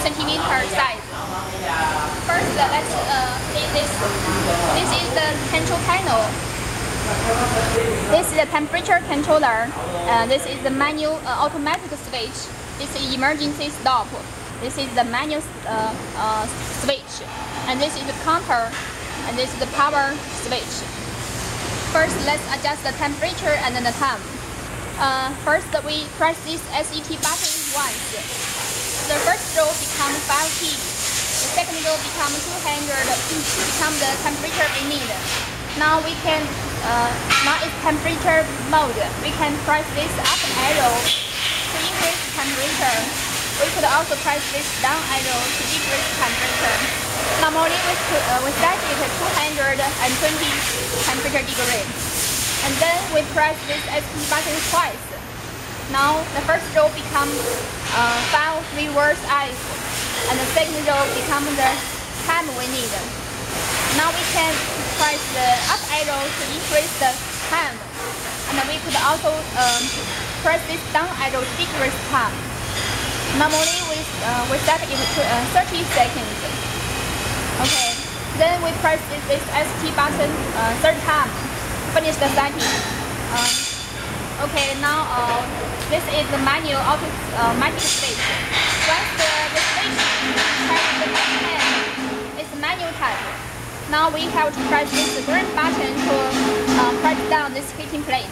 centimeter size. First, let's see this. This is the control panel. This is the temperature controller. This is the manual automatic switch. This is emergency stop. This is the manual switch. And this is the counter. And this is the power switch. First, let's adjust the temperature and then the time. First, we press this SET button once. The first row becomes 5T. The second row becomes 200. Become the temperature we need. Now we can, now it's temperature mode. We can press this up arrow to increase temperature. We could also press this down arrow to decrease temperature. Normally we set it at 220 temperature degree. And then we press this ST button twice. Now the first row becomes 5 reverse ice, and the second row becomes the time we need. Now we can press the up arrow to increase the time, and we could also press this down arrow to decrease time. Normally we set it to 30 seconds. Okay, then we press this ST button third time. Finish the setting. Okay, now this is the manual automatic switch. Once the switch presses the left hand, it's manual type. Now we have to press this green button to press down this heating plate.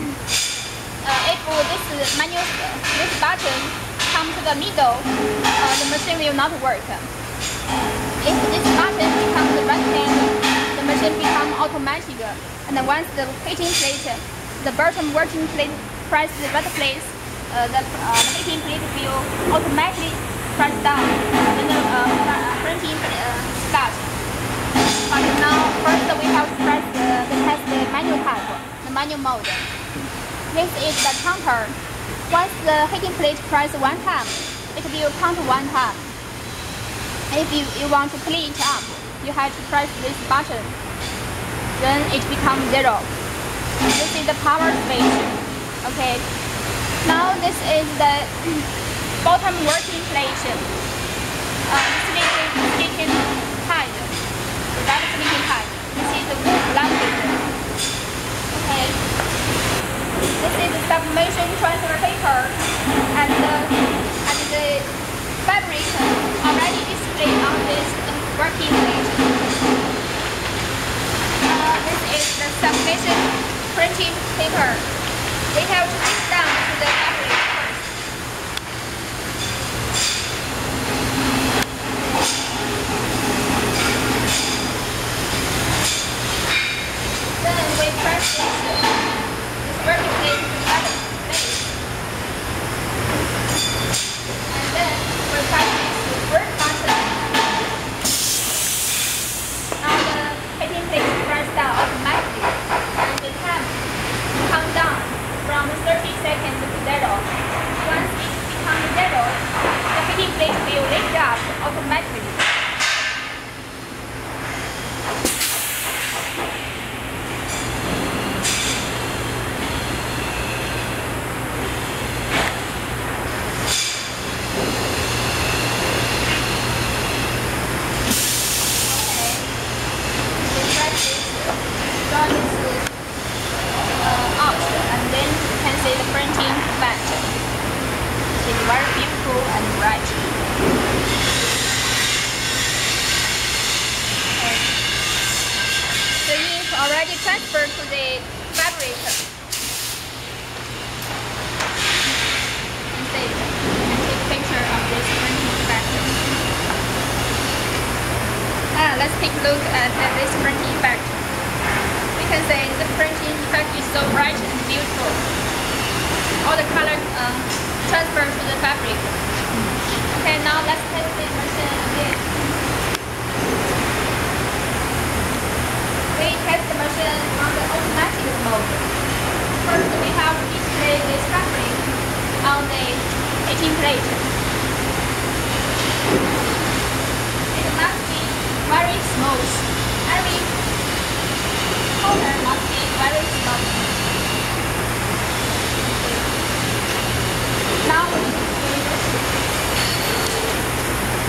If this manual this button comes to the middle, the machine will not work. If this button becomes the right hand, the machine becomes automatic. And once the heating plate, the bottom working plate press the right place, the heating plate will automatically press down when the printing starts. But now first we have to press the test the manual type, the manual mode. This is the counter. Once the heating plate press one time, it will count one time. If you want to clean it up, you have to press this button. Then it becomes 0. This is the power switch. Okay. Now this is the bottom working plate. Sleeping hide. The right sleeping hide. This is the blanket. Okay. This is the sublimation transfer paper, and the fabric already displayed on this working plate. This is the sublimation printing paper. We have to take down to the fabric first. Then we press this working plate to the fabric base. And then we press this work button. Now the heating plate press down automatically, and the time comes down from 30 seconds to 0. Once it becomes 0, the heating plate will lift up automatically. Already transferred to the fabric. And take a picture of this printing effect. Let's take a look at this printing effect. We can say the printing effect is so bright and beautiful. All the color transferred to the fabric. Okay, now let's test the machine again. We test the machine on the automatic mode. First, we have to display this fabric on the heating plate. It must be very smooth. Every corner must be very smooth. Now we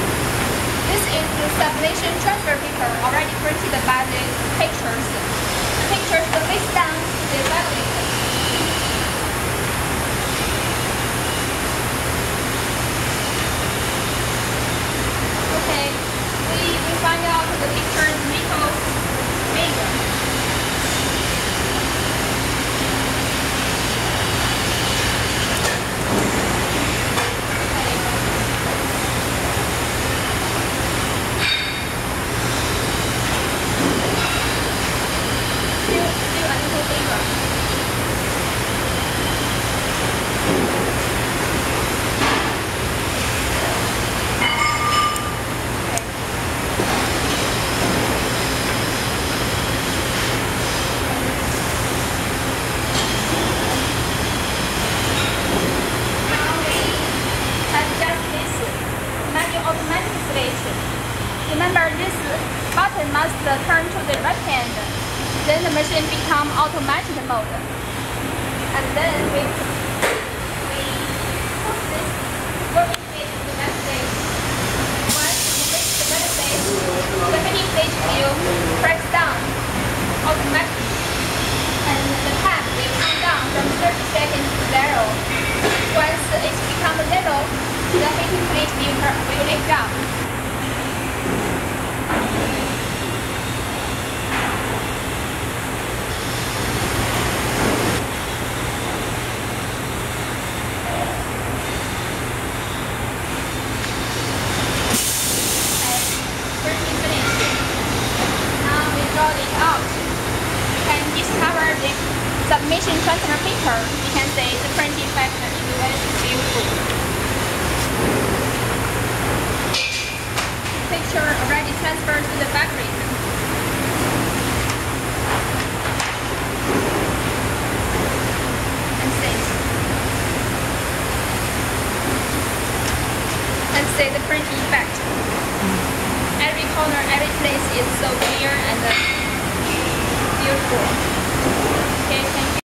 must turn to the right hand. Then the machine become automatic mode. And then we put this working page to the left stage. Once you reach the left stage, the hitting stage will press down automatically. And the time will come down from 30 seconds to 0. Once it becomes 0, the hitting plate will lift up. Submission transfer paper, you can say the printing effect is beautiful. Picture already transferred to the fabric. And see the printing effect. Every corner, every place is so clear and beautiful. Okay, thank you.